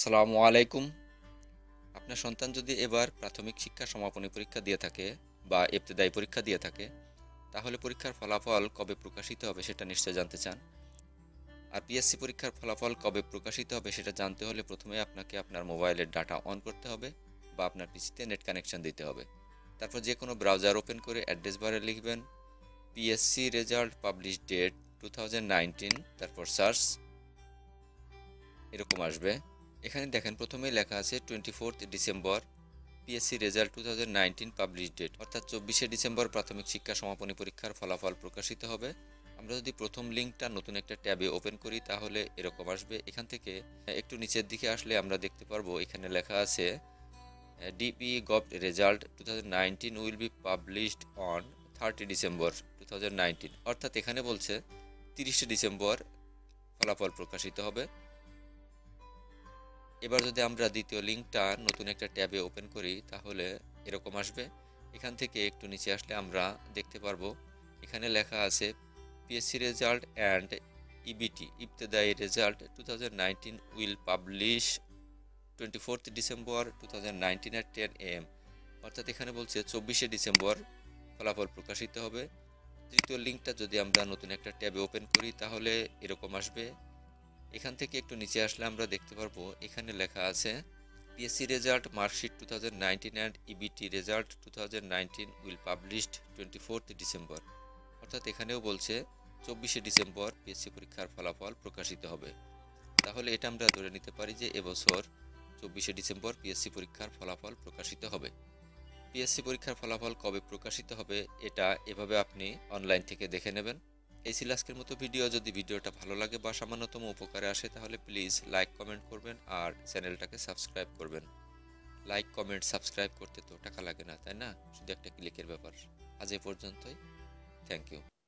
আসসালামু আলাইকুম। আপনার সন্তান যদি এবার প্রাথমিক শিক্ষা সমাপনী পরীক্ষা দিয়ে থাকে বা ইবতেদায়ী পরীক্ষা দিয়ে থাকে, তাহলে পরীক্ষার ফলাফল কবে প্রকাশিত হবে সেটা নিশ্চয় জানতে চান। আর পিএসসি পরীক্ষার ফলাফল কবে প্রকাশিত হবে সেটা জানতে হলে প্রথমে আপনাকে আপনার মোবাইলের ডাটা অন করতে হবে বা আপনার পিসিতে নেট কানেকশন দিতে হবে। তারপর যে কোনো ব্রাউজার ওপেন করে অ্যাড্রেস বারে লিখবেন পিএসসি রেজাল্ট পাবলিশ ডেট 2019, তারপর সার্চ, এরকম আসবে। এখানে দেখেন প্রথমেই লেখা আছে 24 December PSC result 2019 publish date, অর্থাৎ 24শে ডিসেম্বর প্রাথমিক শিক্ষা সমাপনী পরীক্ষার ফলাফল প্রকাশিত হবে। আমরা যদি প্রথম লিঙ্কটা নতুন একটা ট্যাবে ওপেন করি তাহলে এরকম আসবে। এখান থেকে একটু নিচের দিকে আসলে আমরা দেখতে পারবো এখানে লেখা আছে DP gov result 2019 will be published on 30 December 2019, অর্থাৎ এখানে বলছে 30শে ডিসেম্বর ফলাফল প্রকাশিত হবে। এবার যদি আমরা দ্বিতীয় লিঙ্কটা নতুন একটা ট্যাবে ওপেন করি তাহলে এরকম আসবে। এখান থেকে একটু নিচে আসলে আমরা দেখতে পারবো এখানে লেখা আছে পিএসসি রেজাল্ট অ্যান্ড ইবিটি ইবতেদায়ী result 2019 will publish 24 December 2019 at 10 AM, অর্থাৎ এখানে বলছে 24শে ডিসেম্বর ফলাফল প্রকাশিত হবে। তৃতীয় লিঙ্কটা যদি আমরা নতুন একটা ট্যাবে ওপেন করি তাহলে এরকম আসবে। এখান থেকে একটু নিচে আসলে আমরা দেখতে পারবো এখানে লেখা আছে PSC result marksheet 2019 and EBT result 2019 will published 24 December, অর্থাৎ এখানেও বলছে 24শে ডিসেম্বর পিএসসি পরীক্ষার ফলাফল প্রকাশিত হবে। তাহলে এটা আমরা ধরে নিতে পারি যে এবছর 24শে ডিসেম্বর পিএসসি পরীক্ষার ফলাফল প্রকাশিত হবে। পিএসসি পরীক্ষার ফলাফল কবে প্রকাশিত হবে এটা এভাবে আপনি অনলাইন থেকে দেখে নেবেন। এই ছিল আজকের মতো ভিডিও। যদি ভিডিওটা ভালো লাগে বা সামান্যতম উপকারে আসে তাহলে প্লিজ লাইক কমেন্ট করবেন আর চ্যানেলটাকে সাবস্ক্রাইব করবেন। লাইক কমেন্ট সাবস্ক্রাইব করতে তো টাকা লাগে না, তাই না? শুধু একটা ক্লিকের ব্যাপার। আজ এ পর্যন্তই। Thank you.